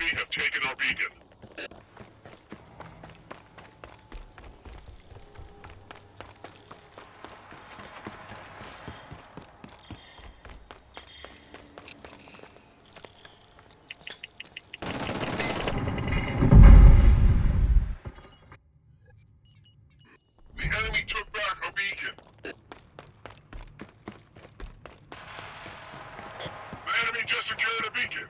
enemy have taken our beacon. The enemy took back our beacon. The enemy just secured a beacon.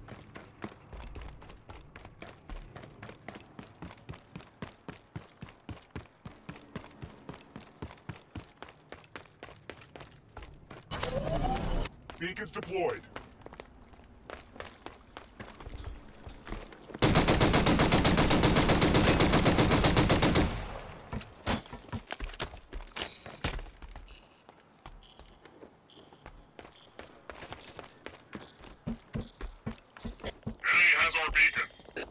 Beacons deployed. Enemy has our beacon.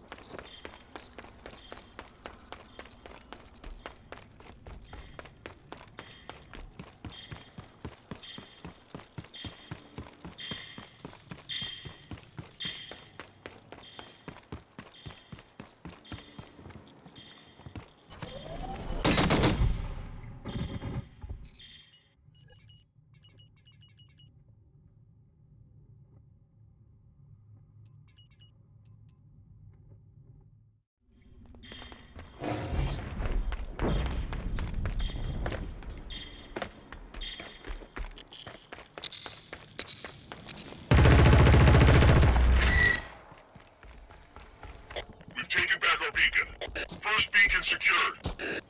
We've taken back our beacon. First beacon secured.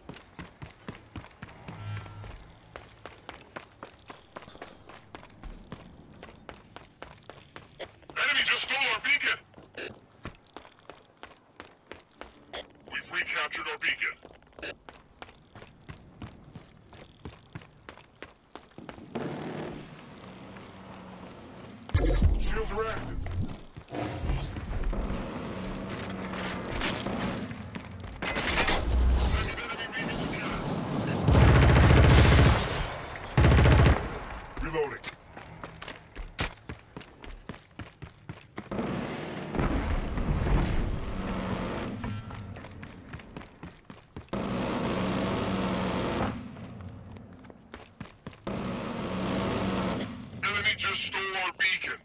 Enemy just stole our beacon. We've recaptured our beacon. Shields are active. Reloading. Enemy just stole our beacon.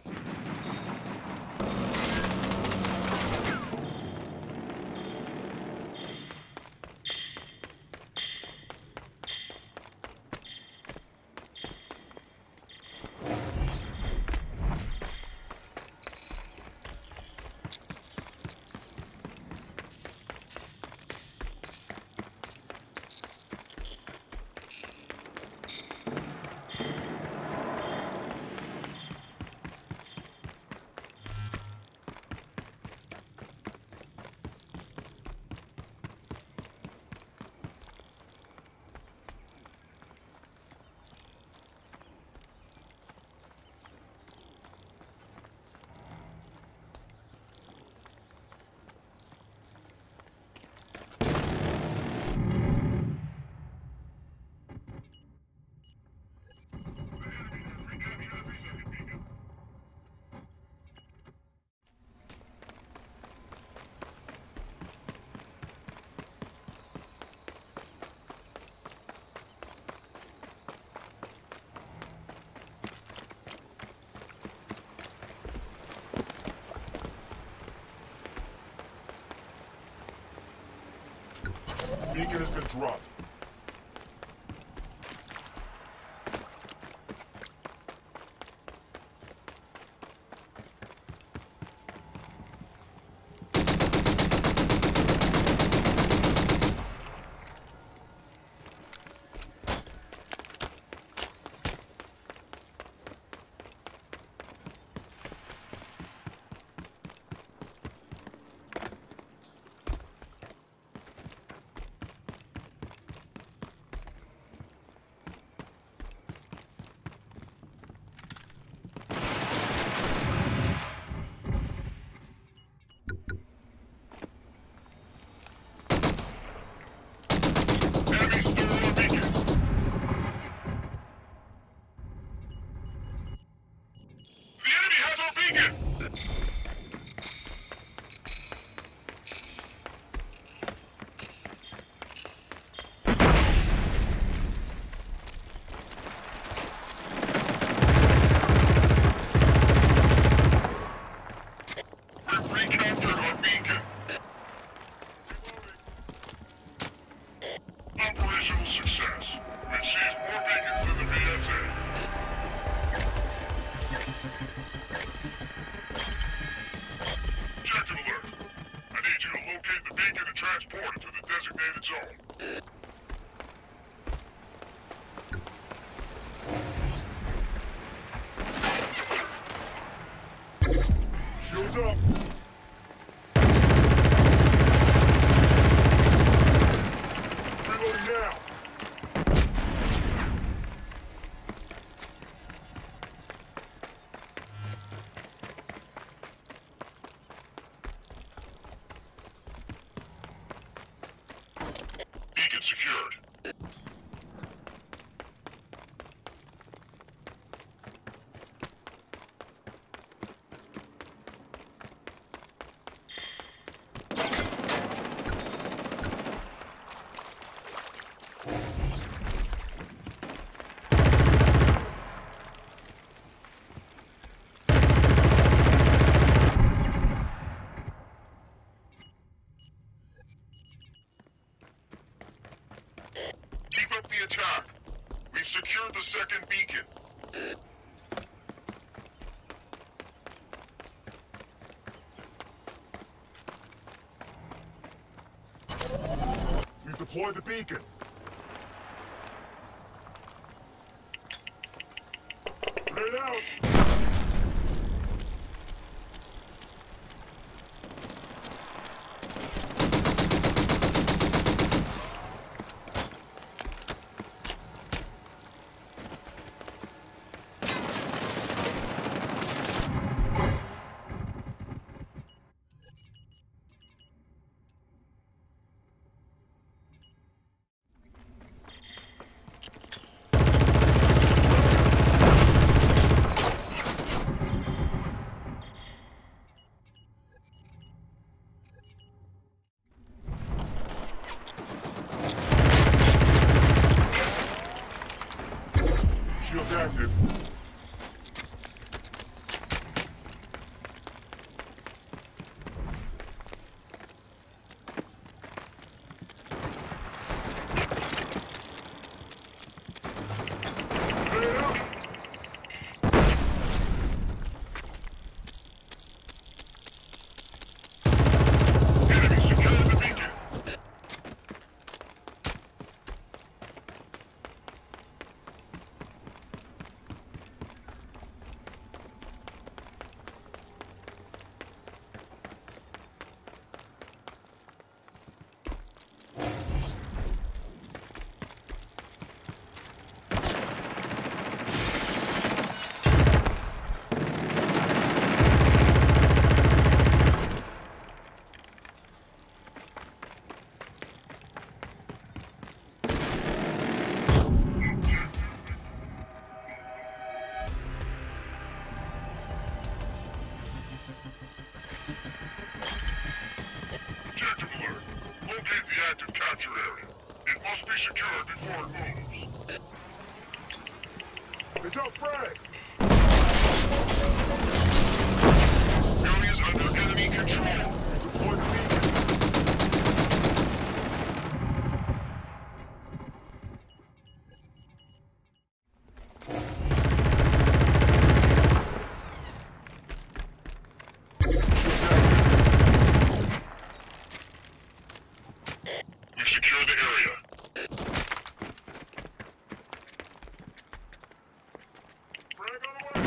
Beacon has been dropped. target zone. Shields up. Reloading now. Beacon secured. Keep up the attack. We've secured the second beacon. We've deployed the beacon. Grenade out! Shields active. Grenade out! Enemy secured the beacon. Objective alert. Locate the active capture area. It must be secured before it moves. It's up, Fred! Area's under enemy control. Deploy the beacon. We've secured the area. Frag on the way!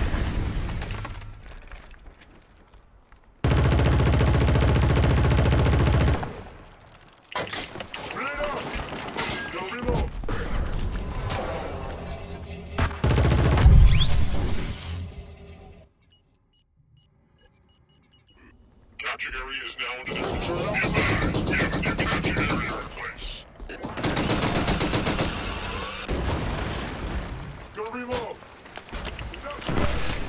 Grenade out! Go reload! Capture area is now under their control. Be advised, we have a new capture area in place. Go reload! It's up!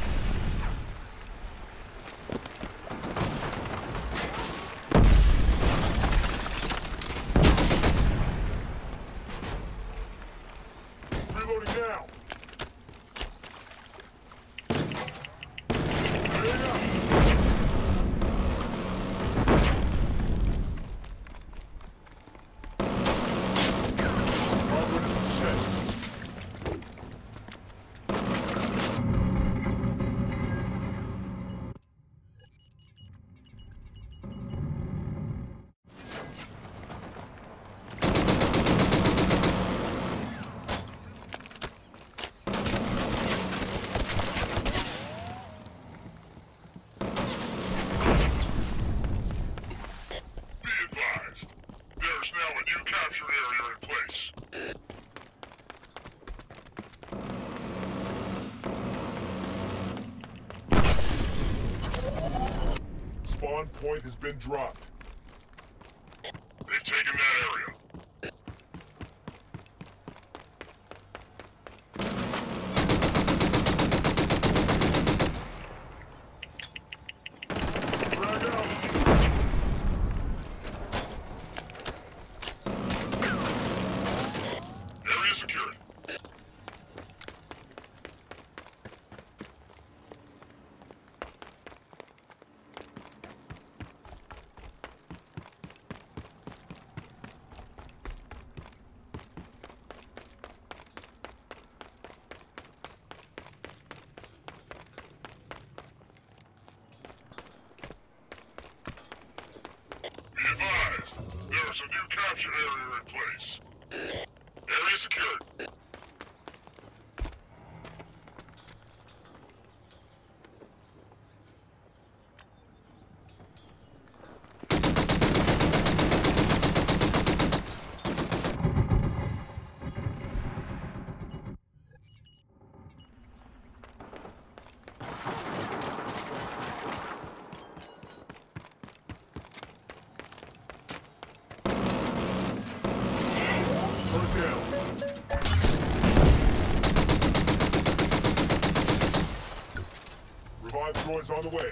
Reloading now! Grenade out! Spawn point has been dropped. They've taken that area. Frag out. Area secured. Be advised, there's a new capture area in place. Area secured. Turret down. Revive droids on the way.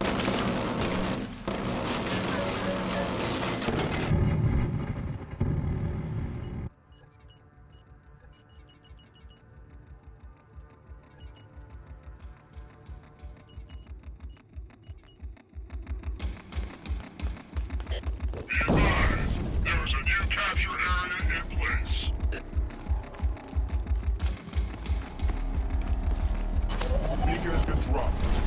Be advised, there is a new capture area in place. Beacon has been dropped.